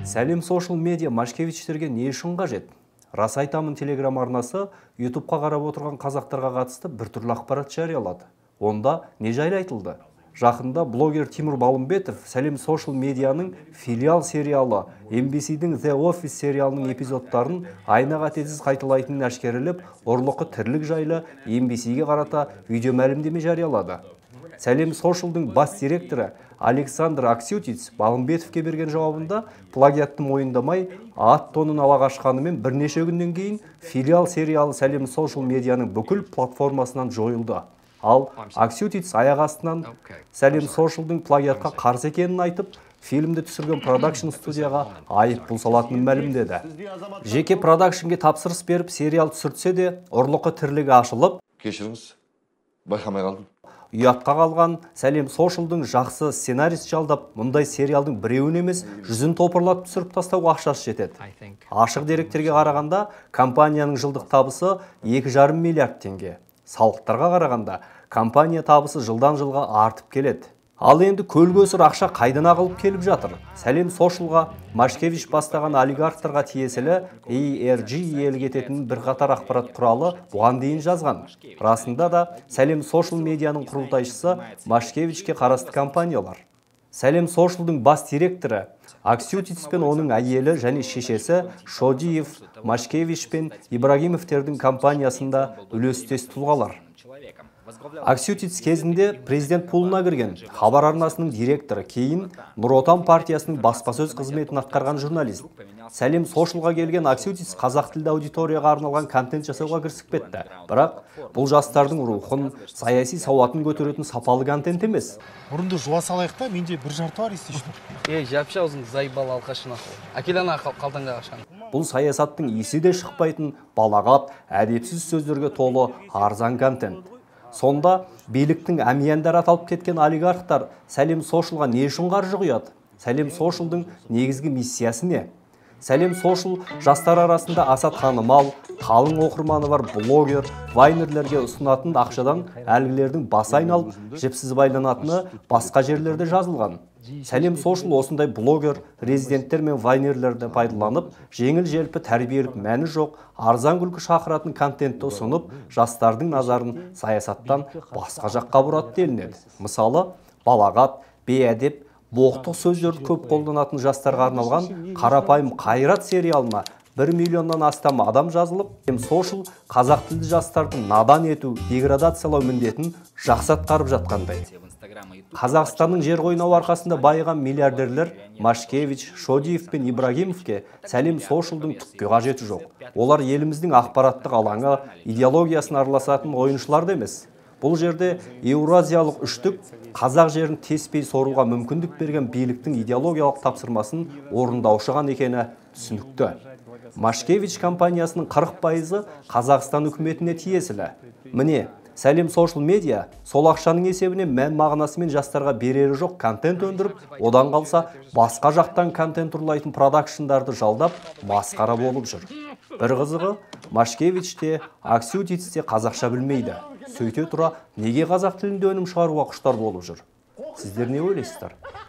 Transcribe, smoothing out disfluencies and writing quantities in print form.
Сәлем Social Media Машкевичтерге не үшін қажет? Рас айтамын Telegram арнасы YouTube'қа қарап отырған қазақтарға қатысты біртүрлі ақпарат жариялады. Онда не жайлы айтылды? Жақында блогер Тимур Балымбетов Сәлем Social Mediaның филиал сериалы MBC-дің The Office сериалының эпизодтарын айна қатесіз қайталайтынын әшкерелеп, ұрлықы тірлік жайлы MBC-ге қарата видео мәлімдеме жариялады. Сәлем Social'дың бас директоры Александр Аксютиц Балымбетовке берген жауабында плагиатты мойындамай, ат тонын ала қашқанымен бірнеше күннен кейін филиал сериалы Сәлем Social Mediaның бүкіл платформасынан жойылды. Ал Аксютиц аяқ астынан Сәлем Social'дың плагиатқа қарсы екенін айтып, фильмді түсірген продакшн студияға айыппұл салатынын мәлімдеді. Жеке продакшнге тапсырыс беріп, сериал түсіртсе де, ұрлықы тірлігі ашылып, кешіріңіз, байқамай қалдым. Ұятқа қалған Сәлем Social'дың жақсы сценарист жалдап, мұндай сериалдың біреуін емес, 100-ін топырлап түсіріп тастауға ақшасы жетеді. Ашық деректерге қарағанда, компанияның жылдық табысы 2,5 миллиард теңге. Салықтарға қарағанда, компания табысы жылдан жылға артып келеді. Ал енді көлгөсір ақша қайдан ағылып келіп жатыр? Сәлем Social'ға Машкевич бастаған олигархтарға тиесілі ARG иелік ететін бірқатар ақпарат құралы бұған дейін жазған. Расында да Сәлем Social Mediaның құрылтайшысы Машкевичке қарасты компаниялар. Сәлем Social'дың бас директоры Аксютиц пен оның әйелі және шешесі Шодиев, Машкевич пен Ибрагимовтердің компаниясында үлестес тұлғалар. Аксютиц кезінде президент пулына кірген, хабар арнасының директоры, кейін Нұр Отан партиясының баспасөз қызметін атқарған журналист. Сәлем Social'ға келген Аксютиц қазақ тілді аудиторияға арналған контент жасауға кірісіп кетті. Бірақ бұл жастардың рухын, саяси сауатын көтеретін сапалы контент емес. Бұрынды жуа салайық та, менде бір жарты бар естешті. Жапша өзің зайбал алқашына әкелана қалтанға қашқан. Бұл саясаттың есі де шықпайтын, балағат, әдепсіз сөздерге толы арзан контент. Сонда биліктің әмияндар аталып кеткен олигархтар Сәлем Social'ға не үшін қаржы құяды? Сәлем Social'дың негізгі миссиясы не? Сәлем Social жастар арасында аса танымал, қалың оқырманы бар блогер, вайнерлерге ұсынатын ақшадан әлгілердің басы айналып, жіпсіз байланатыны басқа жерлерде жазылған. Сәлем Social осындай блогер, резиденттер мен вайнерлерді пайдаланып, жеңіл-желпі тәрбиелік мәні жоқ, арзан күлкі шақыратын контентті ұсынып, жастардың назарын саясаттан басқа жаққа бұрады делінеді. Мысалы, балағат, бейәдеп, боқтық сөздерді көп қолданатын жастарға арналған Қарапайым қайрат сериалына 1 миллионнан астам адам жазылып, Сәлем Social қазақ тілді жастардың надан ету, деградациялау міндетін жақсы атқарып жатқандай. Қазақстанның жер қойнауы арқасында байыған миллиардерлер Машкевич, Шодиев пен Ибрагимовке Сәлем Social'дың түкке қажеті жоқ. Олар еліміздің ақпараттық алаңы, идеологиясын араласатын ойыншылар емес. Бұл жерде Еуразиялық үштік қазақ жерін теспей соруға мүмкіндік берген биліктің идеологиялық тапсырмасын орындаушыған екені түсінікті. Машкевич компаниясының 40%-ы Қазақстан үкіметіне тиесілі. Міне, Сәлем Social Media сол ақшаның есебінен мән мағынасымен жастарға берері жоқ контент өндіріп, одан қалса басқа жақтан контент ұрлайтын продакшндарды жалдап, масқара болып жүр. Бір қызығы, Машкевич те, Аксютиц те қазақша білмейді. Сөйте тұра, неге қазақ тілінде өнім шығаруға құштар болып жүр? Сіздер не ойлайсыздар?